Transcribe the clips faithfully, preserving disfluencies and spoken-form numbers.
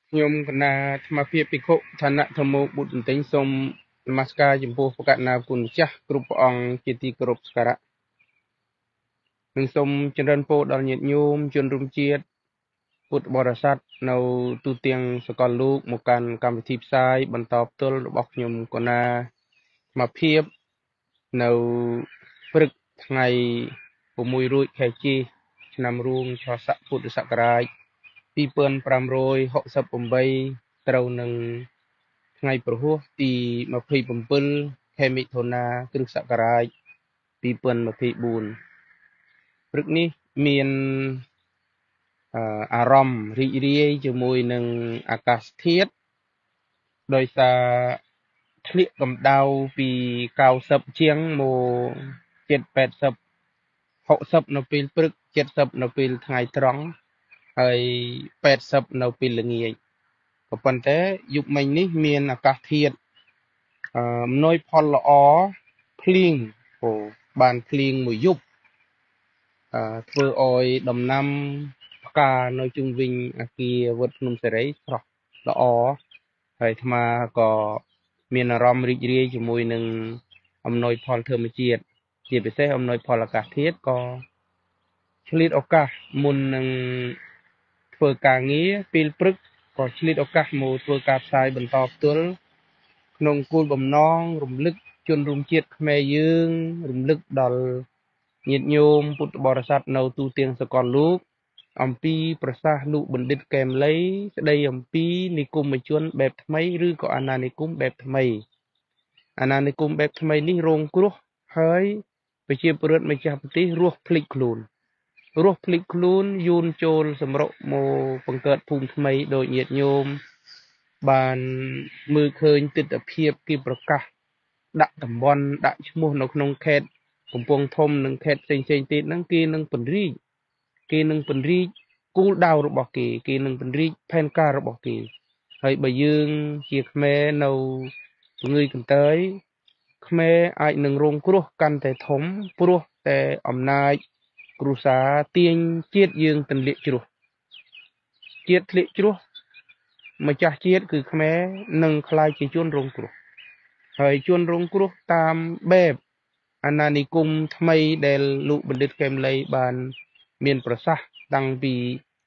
ខ្ញុំកណាស្មារតីភិក្ខុឋានៈធម្មបុត្របន្ទិញសូមនមស្ការចំពោះព្រះករុណាគុណម្ចាស់គ្រប់ព្រះអង្គជាទីគោរពសក្ការៈនិងសូមចម្រើនពរដល់ញាតិញោមជនរួមជាតិពុទ្ធបរិស័ទនៅទូទាំងសកលលោកមកកាន់កម្មវិធីផ្សាយបន្តផ្ទាល់របស់ខ្ញុំកណាស្មារតីនៅព្រឹកថ្ងៃ៦រោចខែជីឆ្នាំរួងឆស័កពុទ្ធសករាជពីរពាន់ប្រាំរយហកសិបប្រាំបីត្រូវនឹងថ្ងៃប្រហ័សទី២៧ខែមិថុនាគ្រិស្តសករាជពីរពាន់ยี่สิบสี่ព្រឹកនេះមានអារម្មណ៍រីករាយជាមួយនឹងអាកាសធាតុដោយសារធ្លាក់កម្ដៅពីកៅសិបជាងមកជិតแปดสิบ หกสิบនៅពេលព្រឹកเจ็ดสิบនៅពេលថ្ងៃត្រង់ហើយแปดสิบនៅពេលល្ងាចក៏ប៉ុន្តែយុគមិញនេះមានអាកាសធាតុអំណោយផលល្អភ្លៀងអូបានភ្លៀងមួយយប់ធ្វើឲ្យដំណាំផ្កានៅជុំវិញអគារវត្តភ្នំសេរីស្រស់ល្អហើយអាត្មាក៏មានអារម្មណ៍រីករាយជាមួយនឹងអំណោយផលធម្មជាតិជាពិសេសអំណោយផលអាកាសធាតុក៏ឆ្លៀតឱកាសមុននឹងធ្វើការងារពេលព្រឹកក៏ឆ្លៀតឱកាសមកធ្វើការផ្សាយបន្តផ្ទាល់ក្នុងគោលបំណងរំលឹកជនរួមជាតិខ្មែរយើងរំលឹកដល់ញាតិញោមពុទ្ធបរិស័ទនៅទូទាំងសកលលោកអំពីប្រសាសន៍លោកបណ្ឌិតកែមលីស្ដីអំពីនិគមជនបែបថ្មីឬក៏អាណានិគមបែបថ្មីអាណានិគមបែបថ្មីនេះរងគ្រោះហើយប្រជាពលរដ្ឋម្ចាស់ប្រទេសរស់ភ្លេចខ្លួនរស់ភ្លេចខ្លួនយូនចូលសម្រុកមកបង្កើតភូមិថ្មីដោយញាតិញោមបានមើលឃើញទិដ្ឋភាពគេប្រកាសដាក់តំបន់ដាក់ឈ្មោះនៅក្នុងខេត្តកំពង់ធំនិងខេត្តផ្សេងៗទៀតហ្នឹងគេនឹងពង្រីកគេនឹងពង្រីកគោលដៅរបស់គេគេនឹងពង្រីកផែនការរបស់គេហើយបើយើងជាខ្មែរនៅជំងឺកន្តើយខ្មែរអាចនឹងរងគ្រោះកាន់តែធំព្រោះតែអំណាចគ្រួសារទាញជាតិយើងទន្លាក់ជ្រោះជាតិធ្លាក់ជ្រោះម្ចាស់ជាតិគឺខ្មែរនឹងខ្លាចជាជនរងគ្រោះហើយជនរងគ្រោះតាមបែបអាណានិគមថ្មីដែលលោកបណ្ឌិតកែមលីបានមានប្រសាសន៍តាំងពី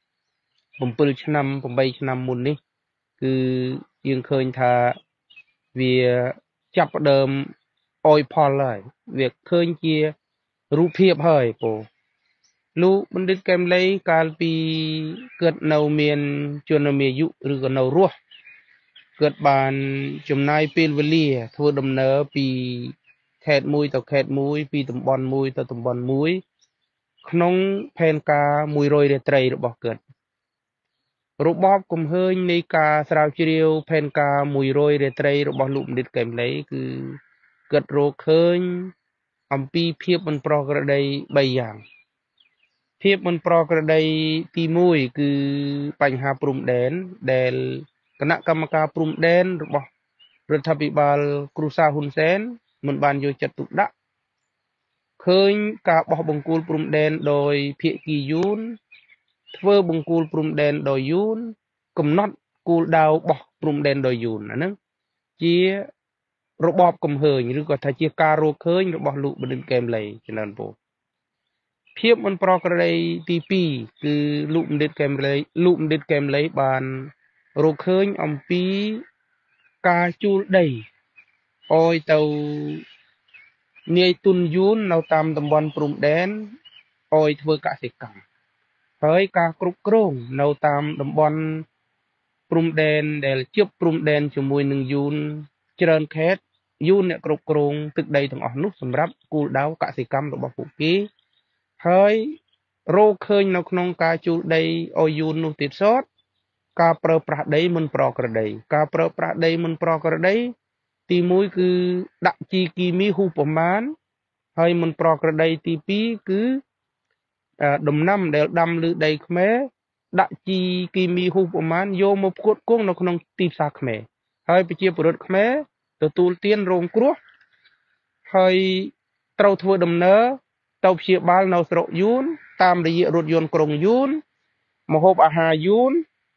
7ឆ្នាំ8ឆ្នាំមុននេះគឺយើងឃើញថាវាចាប់ផ្ដើមអយផលហើយវាឃើញជារូបភាពហើយពូលោកបណ្ឌិតកែមលីកាលពីកើតនៅមានជនមាយុឬក៏នៅរស់គាត់បានចំណាយពេលវេលាធ្វើដំណើរពីខេត្តមួយទៅខេត្តមួយពីតំបន់មួយទៅតំបន់មួយក្នុងផែនការមួយរយរាត្រីរបស់គាត់របបគំហើញនៃការស្រាវជ្រាវផែនការមួយរយរាត្រីរបស់លោកបណ្ឌិតកែមលីគឺគាត់រកឃើញអំពីភាពមិនប្រក្រតីបីយ៉ាងភាពមិនប្រក្រតីទីមួយគឺបញ្ហាព្រំដែនដែលគណៈកម្មការព្រំដែនរបស់រដ្ឋាភិបាលគ្រូសាហ៊ុនសែនមិនបានយកចិត្តទុកដាក់ឃើញការបោះបង្គោលព្រំដែនដោយភាគីយួនធ្វើបង្គោលព្រំដែនដោយយួនកំណត់គោលដៅបោះព្រំដែនដោយយួនអាហ្នឹងជារបបកំហើញឬក៏ថាជាការរកឃើញរបស់លោកបណ្ឌិតកែមលីចំណើនពូភាពមិនប្រក្រតីទីពីរគឺលោកបណ្ឌិតកែមលីលោកបណ្ឌិតកែមលីបានរកឃើញអំពីការជួលដីអោយទៅនាយទុនយួននៅតាមតំបន់ព្រំដែនអោយធ្វើកសិកម្មហើយការគ្រប់គ្រងនៅតាមតំបន់ព្រំដែនដែលជាប់ព្រំដែនជាមួយនឹងយួនច្រើនខេត្តយួនអ្នកគ្រប់គ្រងទឹកដីទាំងអស់នោះសម្រាប់គោលដៅកសិកម្មរបស់ពួកគេហើយរកឃើញនៅក្នុងការជួលដីឲ្យយួននោះទៀតសោតការប្រើប្រាស់ដីមិនប្រក្រតីការប្រើប្រាស់ដីមិនប្រក្រតីទីមួយគឺដាក់ជីគីមីហួសប្រមាណហើយមិនប្រក្រតីទីពីរគឺដំណាំដែលដាំលើដីខ្មែរដាក់ជីគីមីហួសប្រមាណយកមកផ្គត់ផ្គង់នៅក្នុងទីផ្សារខ្មែរហើយប្រជាពលរដ្ឋខ្មែរទទួលទានរងគ្រោះហើយត្រូវធ្វើដំណើរទៅព្យាបាលនៅស្រុកយួនតាមរយៈរថយន្តក្រុងយួនម្ហូបអាហារយួន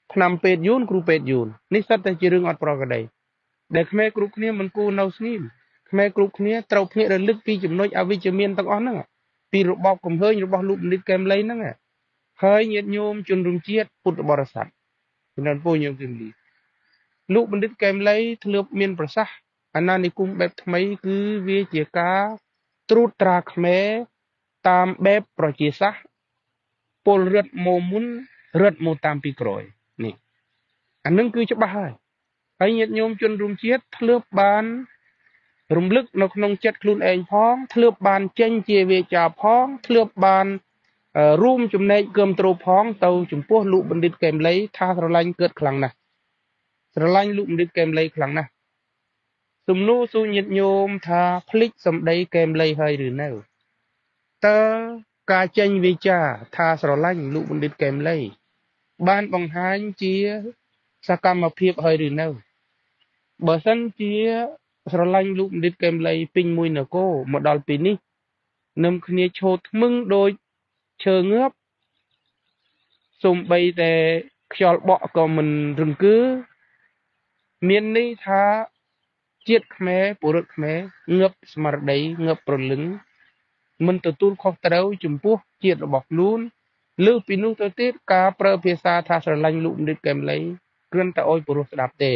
ឆ្នាំពេទ្យយូនគ្រូពេទ្យយូននេះសិតតែជារឿងអត់ប្រក្រតីដែលខ្មែរគ្រប់គ្នាមិនគួរនៅស្ងៀមខ្មែរគ្រប់គ្នាត្រូវភ្ញាក់រលឹកពីចំណុចអវិជ្ជមានទាំងអស់ហ្នឹងពីរបបកំហើញរបស់លោកបណ្ឌិតកែមលីហ្នឹងហើយញាតិញោមជនរួមជាតិពុទ្ធបរិស័ទជំនាន់ពូញោមជំនាញលោកបណ្ឌិតកែមលីធ្លាប់មានប្រសាសន៍អាណានិគមបែបថ្មីគឺវាជាការត្រួតត្រាខ្មែរតាមបែបប្រជាសាស្ត្រពលរដ្ឋមកមុនរត់មកតាមពីក្រោយនេះអានឹងគឺច្បាស់ហើយហើយញាតិញោមជនរួមជាតិធ្លាប់បានរំលឹកនៅក្នុងចិត្តខ្លួនឯងផងធ្លាប់បានចេញជាវាចាផងធ្លាប់បានរួមចំណែកគាំទ្រផងទៅចំពោះលោកបណ្ឌិតកែមលីថាស្រឡាញ់កើតខ្លាំងណាស់ស្រឡាញ់លោកបណ្ឌិតកែមលីខ្លាំងណាស់សំណួរសួរញាតិញោមថាភ្លេចសម្ដីកែមលីហើយឬនៅតើការចេញវាចាថាស្រឡាញ់លោកបណ្ឌិតកែមលីបានបង្ហាញជាសកម្មភាពហើយឬនៅបើសិនជាស្រឡាញ់លោកបណ្ឌិតកែមលីពេញមួយនគរមកដល់ពេលនេះនឹមគ្នាឈោតធ្មឹងដូចឈើងើបសូម្បីតែខ្យល់បក់ក៏មិនរង្គើមានន័យថាជាតិខ្មែរពលរដ្ឋខ្មែរងើបស្មារតីងើបប្រលឹងមិនទទួលខុសត្រូវចំពោះជាតិរបស់ខ្លួនលើពីនោះទៅទៀតការប្រើភាសាថាស្រឡាញ់លោកបណ្ឌិតកែមលីគ្រាន់តែអោយព្រោះស្ដាប់ទេ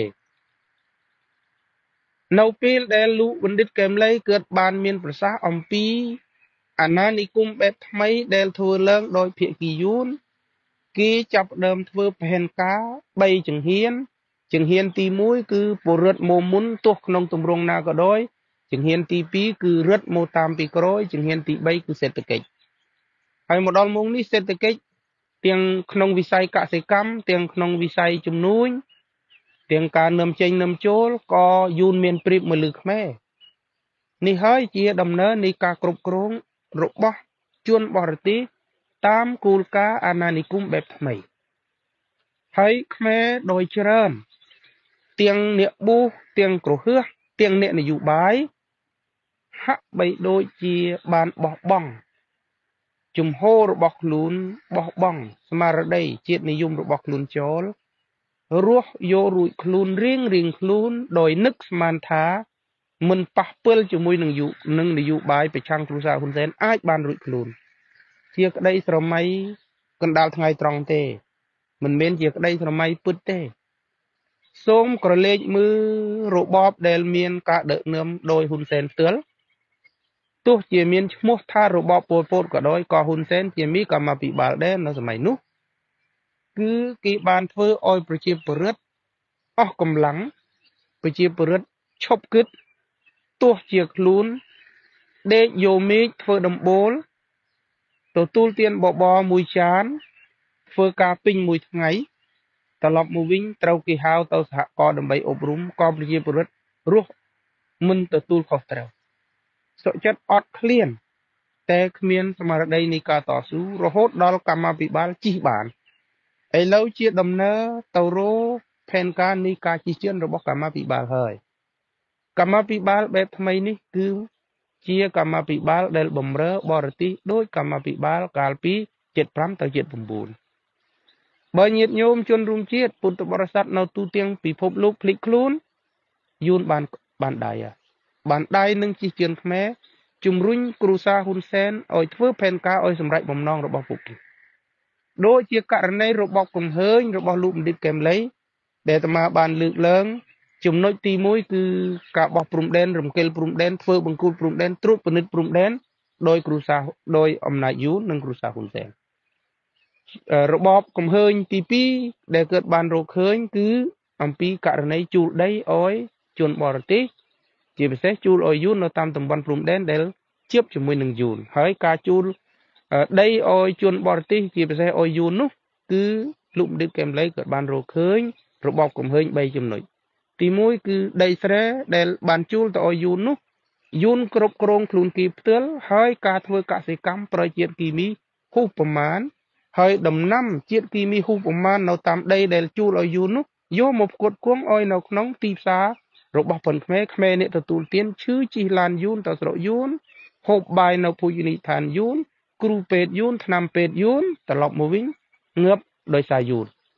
នៅពេលដែលលោកបណ្ឌិតកែមលីកើតបានមានប្រសាសន៍អំពីអាណានិគមបែបថ្មីដែលធ្វើឡើងដោយភាគីយួនគេចាប់ដើមធ្វើផែនការបីចង្ហៀនចង្ហៀនទីមួយគឺពលរដ្ឋមកមុនទោះក្នុងទម្រង់ណាក៏ដោយចង្ហៀនទីពីរគឺរត់មកតាមពីក្រោយចង្ហៀនទីបីគឺសេដ្ឋកិច្ចហើយមកដល់មុខនេះសេដ្ឋកិច្ចទាំងក្នុងវិស័យកសិកម្មទាំងក្នុងវិស័យជំនួញទាំងការនាំចេញនាំចូលក៏យួនមានប្រៀបមកលើខ្មែរនេះហើយជាដំណើរនៃការគ្រប់គ្រងរបស់ជនបរទេសតាមគោលការណ៍អាណានិគមបែបថ្មីហើយខ្មែរដោយច្រើនទាំងអ្នកបួសទាំងក្រហឺសទាំងអ្នកនយោបាយហាក់បីដូចជាបានបោះបង់ជំហររបស់ខ្លួនបោះបង់ស្មារតីជាតិនិយមរបស់ខ្លួនចោលរស់យករួចខ្លួនរៀងរៀងខ្លួនដោយនឹកស្មានថាមិនប៉ះពាល់ជាមួយនឹងយុនឹងនយោបាយប្រឆាំងគ្រូសាហ៊ុនសែនអាចបានរួចខ្លួនជាក្តីស្រមៃកណ្ដាលថ្ងៃត្រង់ទេមិនមែនជាក្តីស្រមៃពិតទេសូមក្រឡេកមើលរបបដែលមានការដឹកនាំដោយហ៊ុនសែនផ្ទាល់ទោះជាមានឈ្មោះថារបបប៉ុលពតក៏ដោយក៏ហ៊ុនសែនជាមីកម្មាភិបាលដែរនៅសម័យនោះគឺគេបានធ្វើឲ្យប្រជាពលរដ្ឋអស់កម្លាំងប្រជាពលរដ្ឋឈប់គិតទោះជាខ្លួនដេកយកមេឃធ្វើដំបូលទទួលទានបបរមួយចានធ្វើការពេញមួយថ្ងៃត្រឡប់មកវិញត្រូវគេហៅទៅសហករណ៍ដើម្បីអប់រំក៏ប្រជាពលរដ្ឋរស់មិនទទួលខុសត្រូវសុខចិត្តអត់ឃ្លានតែគ្មានស្មារតីនៃការតស៊ូរហូតដល់កម្មាភិបាលជិះបានឥឡូវជាដំណើរទៅរកផែនការនៃការជិះជឿនរបស់កម្មាភិបាលហើយកម្មាភិបាលបែបថ្មីនេះគឺជាកម្មាភិបាលដែលបំរើបរទេសដោយកម្មាភិបាលកាលពីเจ็ดสิบห้าទៅเจ็ดสิบเก้าបើញាតិញោមជនរួមជាតិពុទ្ធបរិស័ទនៅទូទាំងពិភពលោកភ្លេចខ្លួនយួនបានបានដៃបានដៃនឹងជិះជឿនខ្មែរជំរុញគ្រូសាហ៊ុនសែនឲ្យធ្វើផែនការឲ្យសម្រេចបំណងរបស់ពួកគេដូចជាករណីរបបកំហើញរបស់លោកបណ្ឌិតកែមលីដែលអាត្មាបានលើកឡើងចំណុចទីមួយគឺការបោះព្រំដែនរំកិលព្រំដែនធ្វើបង្គោលព្រំដែនត្រួតពិនិត្យព្រំដែនដោយគ្រូសាដោយអំណាចយួននិងគ្រូសាហ៊ុនសែនរបបកំហើញទីពីរដែលកើតបានរកឃើញគឺអំពីករណីជួលដីឲ្យជនបរទេសជាពិសេសជួលឲ្យយួននៅតាមតំបន់ព្រំដែនដែលជាប់ជាមួយនឹងយួនហើយការជួលដីឲ្យជនបរទេសជាពិសេសឲ្យយួននោះគឺលោកបណ្ឌិតកែមលីក៏បានរកឃើញរបបកំហើញបីចំណុចទីមួយគឺដីស្រែដែលបានជួលទៅឲ្យយួននោះយួនគ្រប់គ្រងខ្លួនគេផ្ទាល់ហើយការធ្វើកសិកម្មប្រជាតិគីមីហួសប្រមាណហើយដំណាំជាតិគីមីហួសប្រមាណនៅតាមដីដែលជួលឲ្យយួននោះយកមកផ្គត់ផ្គង់ឲ្យនៅក្នុងទីផ្សាររបស់ប៉ុនខ្មែរខ្មែរអ្នកទទួលទានឈឺជិះឡានយួនទៅស្រុកយួនហូបបាយនៅភោជនីយដ្ឋានយួនគ្រូពេទ្យយួនថ្នាំពេទ្យយួនត្រឡប់មកវិញងើបដោយសារយួននេះ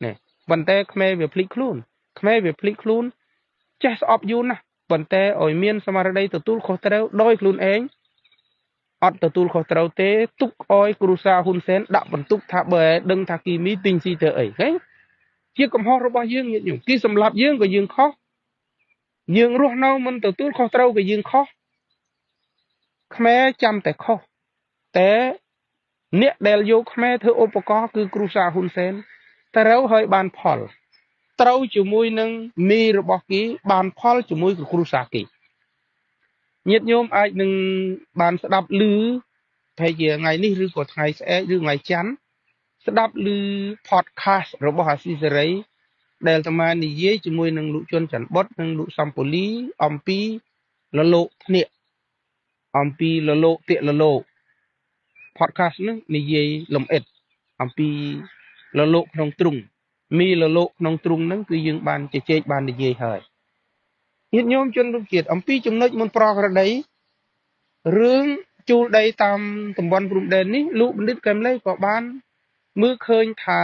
ប៉ុន្តែខ្មែរវាភ្លេចខ្លួនខ្មែរវាភ្លេចខ្លួនចេះស្អប់យូរណាស់ប៉ុន្តែឲ្យមានស្មារតីទទួលខុសត្រូវដោយខ្លួនឯងអត់ទទួលខុសត្រូវទេទុកឲ្យគ្រូសាហ៊ុនសែនដាក់បន្ទុកថាបើដឹងថាគីមីទិញស៊ីធ្វើអីឃើញជាកំហុសរបស់យើងញាតិញោមគេសម្លាប់យើងក៏យើងខុសយើងរស់នៅមិនទទួលខុសត្រូវក៏យើងខុសខ្មែរចាំតែខុសតែអ្នកដែលយកខ្មែរធ្វើឧបករណ៍គឺគ្រូសាហ៊ុនសែនត្រូវឲ្យបានផលត្រូវជាមួយនឹងមីរបស់គេបានផលជាមួយกับគ្រូសាគេញាតិញោមអាចនឹងបានស្ដាប់ឮប្រហែលជាថ្ងៃនេះឬក៏ថ្ងៃស្អែកឬថ្ងៃច័ន្ទស្ដាប់ឮ podcast របស់អាស៊ីសេរីដែលអាត្មានិយាយជាមួយនឹងលោកជុនច័ន្ទបុតនិងលោកសំពូលីអំពីលលោកភ្នាក់អំពីលលោកទាកលលោក podcast នេះនិយាយលំអិតអំពីលលោកក្នុងទ្រុងមីលលោកក្នុងទ្រុងហ្នឹងគឺយើងបានជជែកបាននិយាយហើយញាតិញោមជនរួមជាតិអំពីចំណុចមុនប្រក្រតីរឿងជួលដីតាមតំបន់ព្រំដែននេះលោកបណ្ឌិតកែមលីក៏បានមើលឃើញថា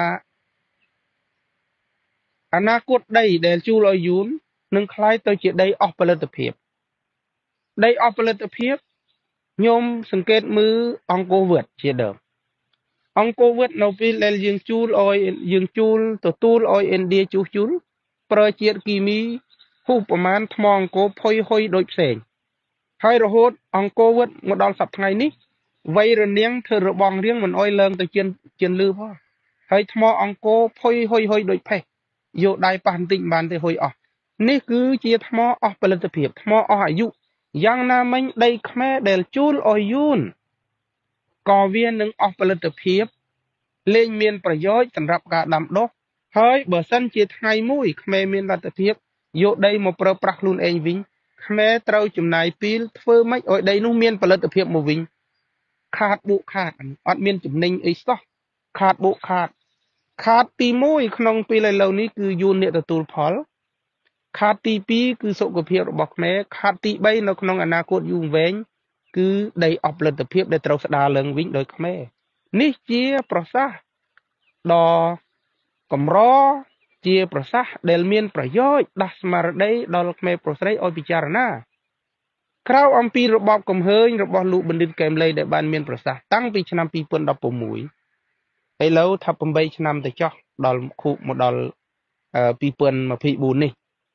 អនាគតដីដែលជួលឲ្យយួននឹងคล้ายទៅជាដីអស់ផលិតភាពដីអស់ផលិតភាពញោមសង្កេតមើលអង្គរវត្តជាដើមអង្គរវត្តនៅពេលដែលយើងជួលឲ្យយើងជួលទទួលឲ្យឥណ្ឌាជួសជុលប្រើជាតិគីមីហុះប្រមាណថ្មអង្គរផុយហុយដូចផ្សេងហើយរហូតអង្គរវត្តមកដល់សប្តាហ៍ថ្ងៃនេះវ័យរនាងធ្វើរបងរៀងមិនអោយឡើងទៅជៀនជៀនលឺផងហើយថ្មអង្គរផុយហុយហុយដូចផេះយកដៃប៉ះបន្តិចបានទេហុយអស់នេះគឺជាថ្មអស់ផលិតភាពថ្មអស់អាយុយ៉ាងណាមិញដីខ្មែរដែលជួលឲ្យយួនក៏វានឹងអស់ផលិតភាពលែងមានប្រយោជន៍សម្រាប់ការដាំដុះហើយបើសិនជាថ្ងៃមួយខ្មែរមានលទ្ធភាពយកដីមកប្រើប្រាស់ខ្លួនឯងវិញខ្មែរត្រូវចំណាយពេលធ្វើម៉េចឲ្យដីនោះមានផលិតភាពមកវិញខាតបូកខាតអត់មានចំណេញអីសោះខាតបូកខាតខាតទីមួយក្នុងពេលឥឡូវនេះគឺយួនអ្នកទទួលផលខាតទីពីរគឺសុខភាពរបស់ខ្មែរខាតទីបីនៅក្នុងអនាគតយូរវែងគឺដីអស់ផលិតភាពដែលត្រូវស្ដារឡើងវិញដោយខ្មែរនេះជាប្រសាសន៍ដ៏កម្រជាប្រសាសន៍ដែលមានប្រយោជន៍ដាស់ស្មារតីដល់ខ្មែរប្រុសស្រីឲ្យពិចារណាក្រៅអំពីរបបកំហើញរបស់លោកបណ្ឌិតកែមលីដែលបានមានប្រសាសន៍តាំងពីឆ្នាំពីរពាន់ដប់ប្រាំមួយឥឡូវថាប្រាំបីឆ្នាំទៅចុះដល់ខួបមកដល់ពីរពាន់ម្ភៃបួននេះ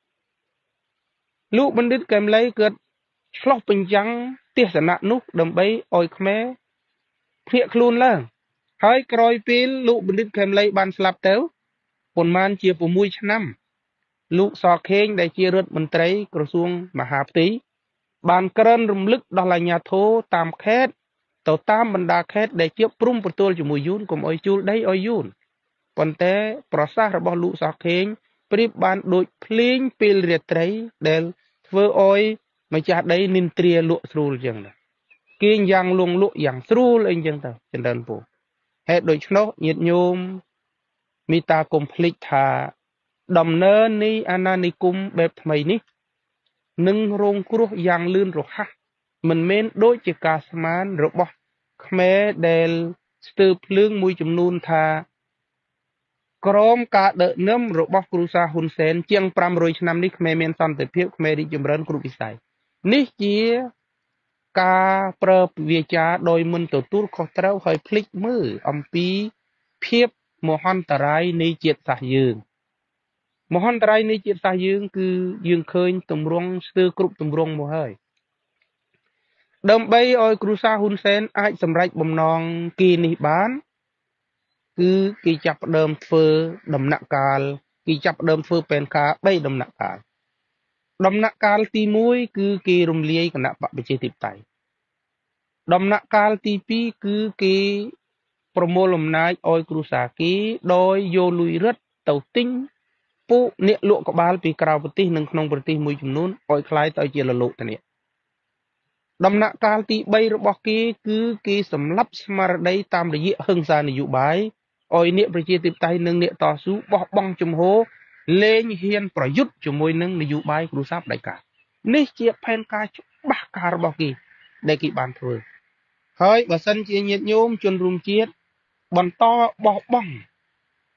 លោកបណ្ឌិតកែមលីគាត់ឆ្លោះបញ្ចាំងទស្សនៈនោះដើម្បីឲ្យខ្មែរភ្ញាក់ខ្លួនឡើងហើយក្រោយពេលលោកបណ្ឌិតកែមលីបានស្លាប់ទៅប៉ុន្មានជាប្រាំមួយឆ្នាំលោកសខេងដែលជារដ្ឋមន្ត្រីក្រសួងមហាផ្ទៃបានក្រើនរំលឹកដល់អាជ្ញាធរតាមខេត្តទៅតាមបណ្ដាខេត្តដែលជាប់ព្រំប្រទល់ជាមួយយួនកុំឲ្យជួលដីឲ្យយួនប៉ុន្តែប្រសាសន៍របស់លោកសខេងប្រៀបបានដូចភ្លេងពេលរាត្រីដែលធ្វើឲ្យម្ចាស់ដីនិន្ទ្រាលក់ស្រួលចឹងណាគេយ៉ាងលងលក់យ៉ាងស្រួលអីចឹងទៅចន្ទនពូហេតុដូច្នោះញាតិញោមមេត្តាកុំភ្លេចថាដំណើរនៃអាណានិគមបែបថ្មីនេះនឹងរងគ្រោះយ៉ាងលឿនរហ័សមិនមែនដូចជាការស្មានរបស់ខ្មែរដែលស្ទើរភ្លើងមួយចំនួនថាក្រមការដឹកនាំរបស់គ្រូសាហ៊ុនសែនជាងប្រាំរយឆ្នាំនេះខ្មែរមានសន្តិភាពខ្មែររីកចម្រើនគ្រប់វិស័យនេះជាការប្រើវាចាដោយមិនទទួលខុសត្រូវហើយភ្លេចមើលអំពីភាពមហន្តរាយនៃជាតិសាសន៍យើងមហន្តរាយនៃជាតិសាសន៍យើងគឺយើងឃើញទម្រង់ស្ទើរគ្រប់ទម្រង់មកហើយដើម្បីឲ្យគ្រូសាហ៊ុនសែនអាចសម្រេចបំណងគេនេះបានគឺគេចាប់ផ្ដើមធ្វើដំណាក់កាលគេចាប់ផ្ដើមធ្វើផែនការបីដំណាក់កាលដំណាក់កាលទីមួយគឺគេរំលាយគណៈបកប្រជាធិបតេយ្យដំណាក់កាលទីពីរគឺគេប្រមូលអំណាចឲ្យគ្រូសាគេដោយយកលុយរឹតទៅទិញពួកអ្នកលក់ក្បាលពីក្រៅប្រទេសនិងក្នុងប្រទេសមួយចំនួនឲ្យคล้ายទៅជាលលោកទៅនេះដំណាក់កាលទីបីរបស់គេគឺគេសម្លាប់ស្មារតីតាមរយៈហិង្សានយោបាយឲ្យអ្នកប្រជាធិបតេយ្យនិងអ្នកតស៊ូបោះបង់ជំហរលែងហ៊ានប្រយុទ្ធជាមួយនឹងនយោបាយគ្រូសាផ្ដាច់ការនេះជាផែនការច្បាស់ការរបស់គេដែលគេបានធ្វើហើយបើសិនជាញាតិញោមជនរួមជាតិបន្តបោះបង់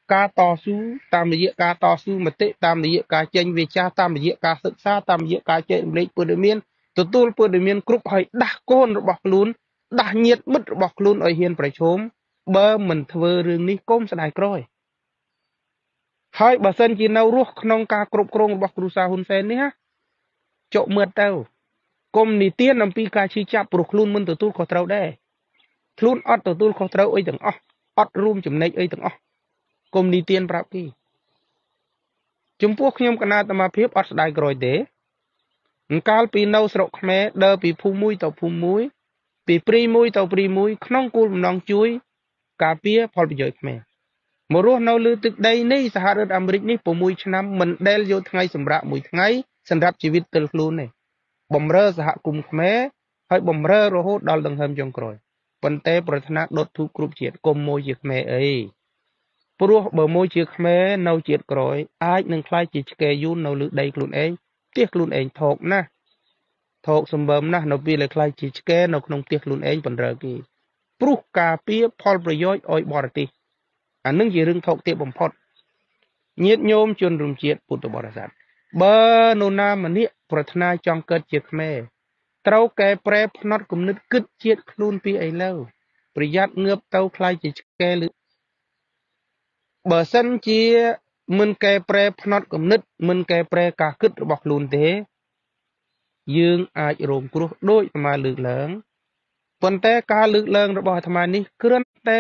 ការតស៊ូតាមរយៈការតស៊ូមតិតាមរយៈការចេញវាចាតាមរយៈការសិក្សាតាមរយៈការចែករំលែកព័ត៌មានទទួលព័ត៌មានគ្រប់ហើយដាស់កូនរបស់ខ្លួនដាស់ញាតិមិត្តរបស់ខ្លួនឲ្យហ៊ានប្រឈមបើមិនធ្វើរឿងនេះកុំស្ដាយក្រោយហើយបើសិនជានៅរស់ក្នុងការគ្រប់គ្រងរបស់គ្រូសាហ៊ុនសែននេះចុកមើលទៅកុំនិទានអំពីការឈឺចាប់ព្រោះខ្លួនមិនទទួលខុសត្រូវដែរខ្លួនអត់ទទួលខុសត្រូវអីទាំងអស់អត់រួមចំណែកអីទាំងអស់កុំនិទានប្រាប់គេចំពោះខ្ញុំគណៈអាត្មាភាពអត់ស្ដាយក្រោយទេកាលពីនៅស្រុកខ្មែរដើរពីភូមិមួយទៅភូមិមួយពីព្រីមួយទៅព្រីមួយក្នុងគោលបំណងជួយការពារផលប្រយោជន៍ខ្មែរមករស់នៅលើទឹកដីនេះសហរដ្ឋអាមេរិកនេះ6ឆ្នាំមិនដែលយកថ្ងៃសម្រាប់មួយថ្ងៃសម្រាប់ជីវិតទិលខ្លួនទេបំរើសហគមន៍ខ្មែរហើយបំរើរហូតដល់ដង្ហើមចុងក្រោយប៉ុន្តែប្រាថ្នាដុតធូបគ្រប់ជាតិកុំមួយជាខ្មែរអីព្រោះបើមួយជាខ្មែរនៅជាតិក្រោយអាចនឹងខ្លាចជាឆ្កែយូននៅលើដីខ្លួនឯងផ្ទះខ្លួនឯងថោកណាស់ថោកសម្បើមណាស់នៅពេលដែលខ្លាចជាឆ្កែនៅក្នុងផ្ទះខ្លួនឯងបណ្រើគេព្រោះការពារផលប្រយោជន៍ឲ្យបរទេសអានឹងជារឿងថោកទាបបំផុតញាតិញោមជនរួមជាតិពុទ្ធបរិស័ទបើនរណាម្នាក់ប្រាថ្នាចង់កើតជាខ្មែរត្រូវកែប្រែផ្នត់គំនិតគិតជាតិខ្លួនពីឥឡូវប្រយ័ត្នងើបទៅខ្លាចជាឆ្កែឬបើសិនជាមិនកែប្រែផ្នត់គំនិតមិនកែប្រែការគិតរបស់ខ្លួនទេយើងអាចរងគ្រោះដោយអាត្មាលើកឡើងប៉ុន្តែការលើកឡើងរបស់អាត្មានេះគ្រាន់តែ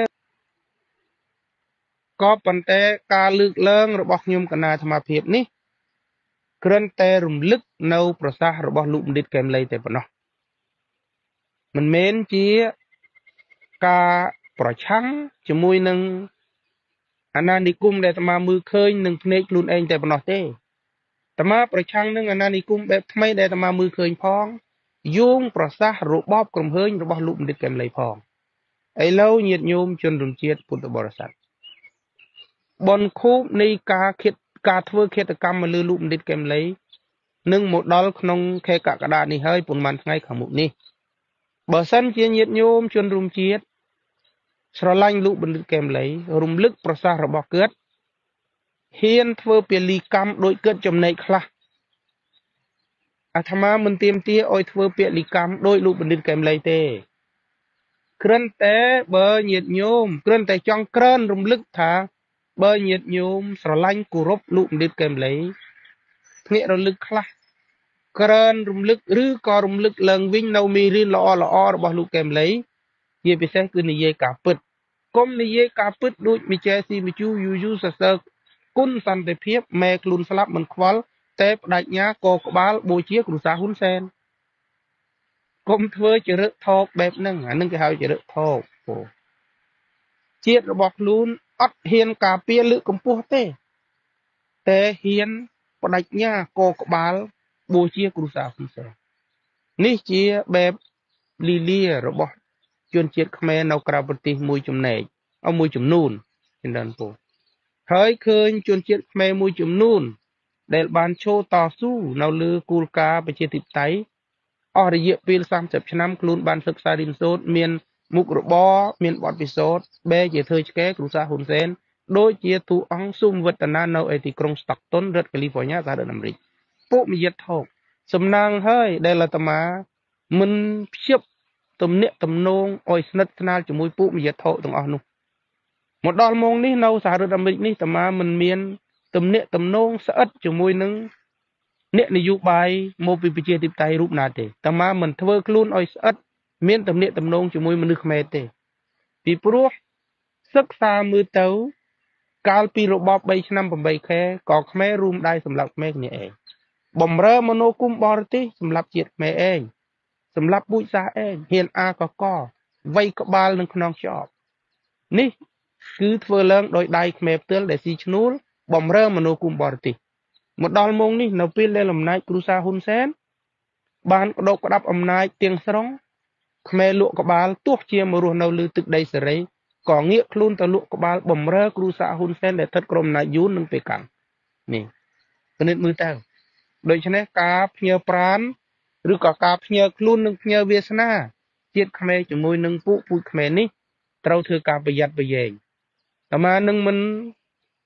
ក៏ប៉ុន្តែការលើកឡើងរបស់ខ្ញុំគណៈអាត្មាភាពនេះគ្រាន់តែរំលឹកនៅប្រសាសន៍របស់លោកបណ្ឌិតកែមលីតែប៉ុណ្ណោះមិនមែនជាការប្រឆាំងជាមួយនឹងអាណានិគមដែលអាត្មាមើលឃើញនឹងភ្នែកខ្លួនឯងតែប៉ុណ្ណោះទេអាត្មាប្រឆាំងនឹងអាណានិគមបែបថ្មីដែលអាត្មាមើលឃើញផងយោងប្រសាសន៍របបក្រុមហើញរបស់លោកបណ្ឌិតកែមលីផងឥឡូវញាតិញោមជនរួមជាតិពុទ្ធបរិស័ទបនខូបនៃការឃាតការធ្វើឃាតកម្មមកលើលោកបណ្ឌិតកែមលីនឹងមកដល់ក្នុងខែកក្កដានេះហើយប៉ុន្មានថ្ងៃខាងមុខនេះបើសិនជាញាតិញោមជនរួមជាតិស្រឡាញ់លោកបណ្ឌិតកែមលីរំលឹកប្រសាសន៍របស់គាត់ហ៊ានធ្វើពលីកម្មដោយគាត់ចំណែកខ្លះអាត្មាមិនទាមទារឲ្យធ្វើពលីកម្មដោយលោកបណ្ឌិតកែមលីទេគ្រាន់តែបើញាតិញោមគ្រាន់តែចង់ក្រើនរំលឹកថាបើញាតិញោមស្រឡាញ់គោរពលោកបណ្ឌិតកែមលីភ្នាក់រលឹកខ្លះក្រើនរំលឹកឬក៏រំលឹកឡើងវិញនៅមេរៀនល្អល្អរបស់លោកកែមលីជាពិសេសគឺនិយាយការពិតកុំនិយាយការពិតដូចមីចែស៊ីមីជូយូយូសសើគុណសន្តិភាពម៉ែខ្លួនស្លាប់មិនខ្វល់តែបដិញ្ញាកក្បាលបូជាគ្រូសាហ៊ុនសែនកុំធ្វើចរិតថោកបែបហ្នឹងអានឹងគេហៅចរិតថោកពោជាតិរបស់ខ្លួនអត់ហ៊ានការពារលើកកម្ពស់ទេតែហ៊ានបដិញ្ញាកក្បាលបូជាគ្រូសាហ៊ុនសែននេះជាបែបលីលារបស់ជនជាតិខ្មែរនៅក្រៅប្រទេសមួយចំណែកអមួយចំនួនចំនួនពោហើយឃើញជនជាតិខ្មែរមួយចំនួនដែលបានឈរតស៊ូនៅលើគោលការណ៍ប្រជាធិបតេយ្យអស់រយៈពេលសាមសិបឆ្នាំខ្លួនបានសិក្សារៀនសូត្រមានមុខរបរមានបទពិសោធន៍បែរជាធ្វើឆ្កែគ្រូសាហ៊ុនសែនដូចជាទូអង្គស៊ុំវឌ្ឍនានៅឯទីក្រុង Stockton រដ្ឋកាលីហ្វ័រញ៉ាសហរដ្ឋអាមេរិកពួកមយិតថោកសំណាងហើយដែលអាត្មាមិនព្យាបទំនាក់ទំនងឲ្យស្និទ្ធស្នាលជាមួយពួកមយិតថោកទាំងអស់នោះមកដល់ម៉ោងនេះនៅសហរដ្ឋអាមេរិកនេះអាត្មាមិនមានទំនាក់ទំនងស្អិតជាមួយនឹងអ្នកនយោបាយមកពីប្រជាធិបតេយ្យរូបណាទេអាត្មាមិនធ្វើខ្លួនឲ្យស្អិតមានទំនាក់ទំនងជាមួយមនុស្សខ្មែរទេពីព្រោះសិក្សាមើលទៅកាលពីរបប3ឆ្នាំ8ខែក៏ខ្មែររួមដៃសម្រាប់ខ្មែរគ្នាឯងបំរើមនោគមបរទេសសម្រាប់ជាតិខ្មែរឯងសម្រាប់ពូជសាសឯងហ៊ានអាកកវាយក្បាលនឹងខ្នងខ្យប់នេះគឺធ្វើឡើងដោយដៃខ្មែរផ្ទាល់ដែលស៊ីឈ្នួលបំរើមនោគមបរទេសមកដល់ម៉ោងនេះនៅពេលដែលអំណាចគ្រូសាហ៊ុនសែនបានក្តោបក្តាប់អំណាចទាំងស្រុងខ្មែរលក់ក្បាលទោះជាមករស់នៅលើទឹកដីសេរីក៏ងាកខ្លួនទៅលក់ក្បាលបំរើគ្រូសាហ៊ុនសែនដែលស្ថិតក្រោមអំណាចយួននឹងពេលកាន់នេះពិនិត្យមើលទៅដូច្នេះការផ្ញើប្រានឬក៏ការផ្ញើខ្លួននឹងផ្ញើវាសនាជាតិខ្មែរជាមួយនឹងពួកពូជខ្មែរនេះត្រូវធ្វើការប្រយ័ត្នប្រយែងអាត្មានឹងមិន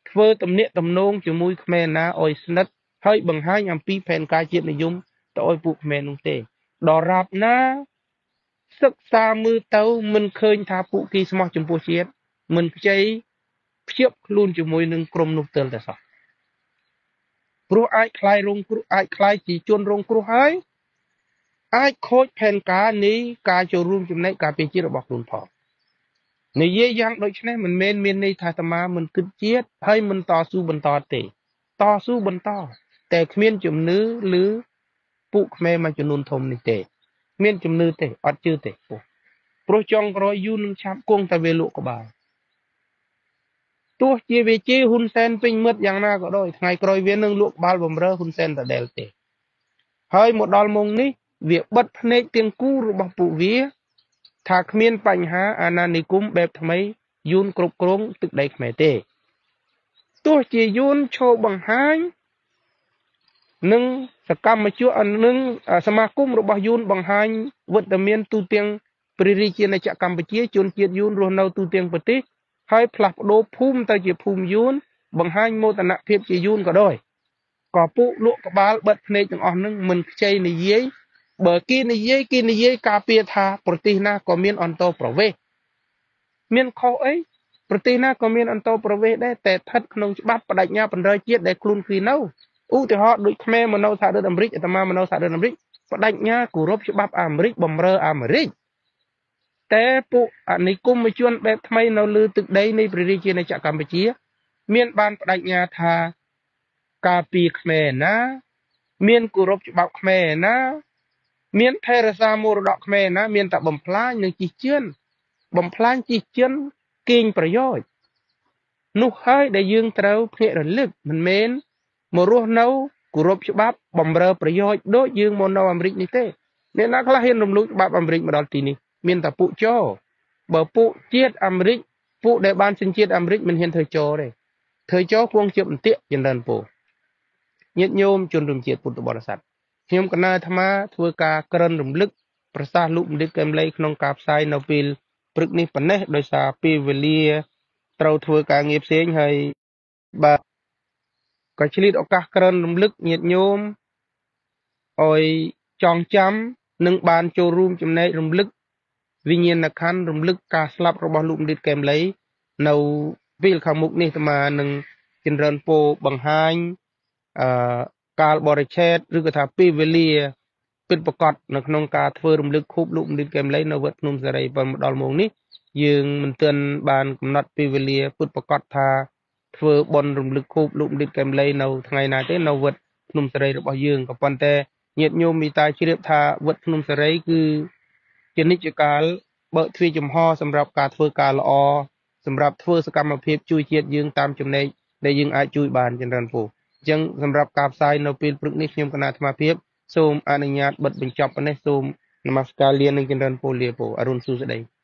ធ្វើទំនាក់ទំនងជាមួយខ្មែរណាឲ្យស្និទ្ធហើយបង្ហាញអំពីផែនការជាតិនិយមទៅឲ្យពួកខ្មែរនោះទេដរាបណាសិក្សាមើលទៅមិនឃើញថាពួកគេស្មោះចំពោះជាតិមិនខ្ចីភ្ជាប់ខ្លួនជាមួយនឹងក្រុមនោះទើបតែសោះព្រោះអាចคลายរងគ្រោះអាចคลายជាជនរងគ្រោះហើយអាចខូចផែនការនៃការចូលរួមចំណែកការពារជាតិរបស់ខ្លួនផងនិយាយយ៉ាងដូចនេះមិនមែនមានន័យថាអាត្មាមិនគិតជាតិហើយមិនតស៊ូបន្តទេតស៊ូបន្តតែគ្មានជំនឿឬពួកខ្មែរមួយចំនួនធំនេះទេមានជំនឿទេអត់ជឿទេព្រោះចង់ក្រោយយូរនឹងឆាប់គង់តែវាលក់ក្បាលទោះជាវាជេរហ៊ុនសែនពេញមិត្តយ៉ាងណាក៏ដោយថ្ងៃក្រោយវានឹងលក់ក្បាលបំរើហ៊ុនសែនដដែលទេហើយមកដល់មុំនេះវាបិទភ្នែកទាំងគូរបស់ពួកវាថាគ្មានបញ្ហាអាណានិគមបែបថ្មីយួនគ្រប់គ្រងទឹកដីខ្មែរទេទោះជាយួនឈោបង្ហាញនិងសកម្មជននិងសមាគមរបស់យួនបង្ហាញវត្តមានទូទាំងព្រះរាជាណាចក្រកម្ពុជាជនជាតិយួនរស់នៅទូទាំងប្រទេសហើយផ្លាស់ប្ដូរភូមិទៅជាភូមិយួនបង្ហាញមោទនភាពជាយួនក៏ដោយក៏ពួកលក់ក្បាលបិទភ្នែកទាំងអស់នឹងមិនខ្ចីនិយាយបើគេនិយាយគេនិយាយការពារថាប្រទេសណាក៏មានអន្តរប្រវេសន៍មានខុសអីប្រទេសណាក៏មានអន្តរប្រវេសន៍ដែរតែស្ថិតក្នុងច្បាប់បដិញ្ញាបណ្ដោយជាតិដែលខ្លួនគេនៅឧទាហរណ៍ដូចខ្មែរមកនៅសហរដ្ឋអាមេរិកអាត្មាមកនៅសហរដ្ឋអាមេរិកបដិញ្ញាគោរពច្បាប់អាមេរិកបំរើអាមេរិកតែពួកអនិគមជនបែបថ្មីនៅលើទឹកដីនៃព្រះរាជាណាចក្រកម្ពុជាមានបានបដិញ្ញាថាការពារខ្មែរណាមានគោរពច្បាប់ខ្មែរណាមានថែរក្សាមរតកខ្មែរណាមានតែបំផ្លាញនិងជិះជឿនបំផ្លាញជិះជឿនកេងប្រយោជន៍នោះហើយដែលយើងត្រូវភ្ញាក់រលឹកមិនមែនមករស់នៅគោរពច្បាប់បំរើប្រយោជន៍ដូចយើងមកនៅអាមេរិកនេះទេអ្នកណាខ្លះហ៊ានរំលោភច្បាប់អាមេរិកមកដល់ទីនេះមានតែពួកចោបើពួកជាតិអាមេរិកពួកដែលបានសញ្ជាតិអាមេរិកមិនហ៊ានធ្វើចោទេធ្វើចោគួងជាបន្ទាក់ចម្រើនពោញាតិញោមជនរួមជាតិពុទ្ធបរិស័ទខ្ញុំកណាអាត្មាធ្វើការក្រិនរំលឹកប្រសាសន៍លោកមន្ត្រីកែមលីក្នុងការផ្សាយនៅពេលព្រឹកនេះប៉ុណ្ណេះដោយសារពេលវេលាត្រូវធ្វើការងារផ្សេងហើយបាទក៏ឆ្លៀតឱកាសក្រិនរំលឹកញាតិញោមឲ្យចងចាំនិងបានចូលរួមចំណែករំលឹកវិញ្ញាណក្ខន្ធរំលឹកការស្លាប់របស់លោកមន្ត្រីកែមលីនៅពេលខាងមុខនេះអាត្មានឹងចម្រើនពរបង្ហាញអឺកាលបរិច្ឆេទឬក៏ថាពេលវេលាពិតប្រាកដនៅក្នុងការធ្វើរំលឹកខូបលោកមន្ត្រីកែមលីនៅវត្តភ្នំសេរីប៉ុន្តែដល់ម៉ោងនេះយើងមិនទាន់បានកំណត់ពេលវេលាពិតប្រាកដថាធ្វើបុណ្យរំលឹកខូបលោកមន្ត្រីកែមលីនៅថ្ងៃណាទេនៅវត្តភ្នំសេរីរបស់យើងក៏ប៉ុន្តែញាតិញោមមីតាជ្រាបថាវត្តភ្នំសេរីគឺជានិច្ចកាលបើកទ្វារចំហសម្រាប់ការធ្វើការល្អសម្រាប់ធ្វើសកម្មភាពជួយជាតិយើងតាមចំណែកដែលយើងអាចជួយបានចម្រើនពរអញ្ចឹងសម្រាប់ការផ្សាយនៅពេលព្រឹកនេះខ្ញុំគណៈអាត្មាភាពសូមអនុញ្ញាតបិទបញ្ចប់ប៉ុណ្ណេះសូមនមស្ការលានិងចម្រើនពរលាពរអរុនសុស្ដី